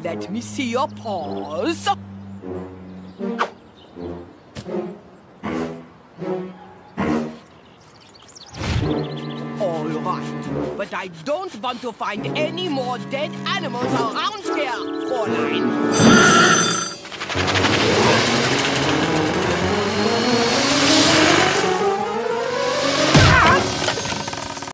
Let me see your paws. All right, but I don't want to find any more dead animals around here, Fräulein.